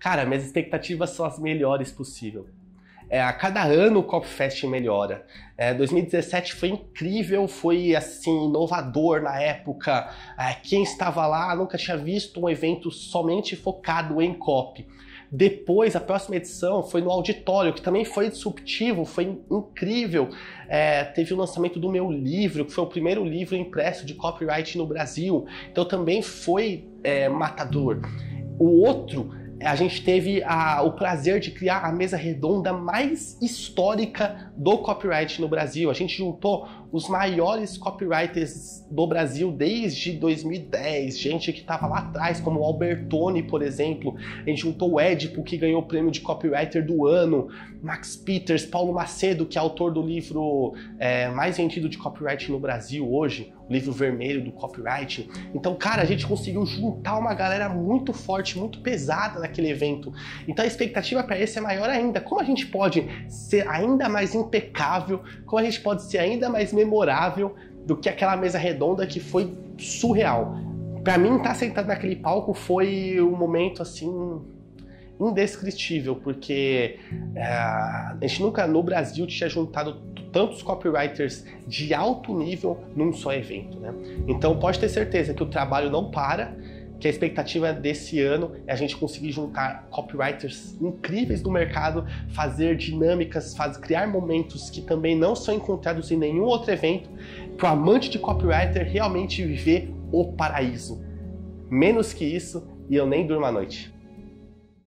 Cara, minhas expectativas são as melhores possível. A cada ano o CopyFest melhora. 2017 foi incrível, foi assim inovador na época. Quem estava lá nunca tinha visto um evento somente focado em copy. Depois, a próxima edição foi no auditório, que também foi disruptivo, foi incrível. Teve o lançamento do meu livro, que foi o primeiro livro impresso de copyright no Brasil. Então também foi matador. O outro, a gente teve o prazer de criar a mesa redonda mais histórica do copyright no Brasil. A gente juntou os maiores copywriters do Brasil desde 2010, gente que estava lá atrás, como o Albertoni, por exemplo. A gente juntou o Édipo, que ganhou o prêmio de copywriter do ano, Max Peters, Paulo Macedo, que é autor do livro mais vendido de copyright no Brasil hoje, o livro vermelho do copyright. Então, cara, a gente conseguiu juntar uma galera muito forte, muito pesada naquele evento. Então a expectativa para esse é maior ainda. Como a gente pode ser ainda mais impecável, como a gente pode ser ainda mais memorável do que aquela mesa redonda que foi surreal. Para mim, estar sentado naquele palco foi um momento assim indescritível, porque a gente nunca no Brasil tinha juntado tantos copywriters de alto nível num só evento, né? Então pode ter certeza que o trabalho não para, que a expectativa desse ano é a gente conseguir juntar copywriters incríveis do mercado, fazer dinâmicas, criar momentos que também não são encontrados em nenhum outro evento, para o amante de copywriter realmente viver o paraíso. Menos que isso, e eu nem durmo à noite.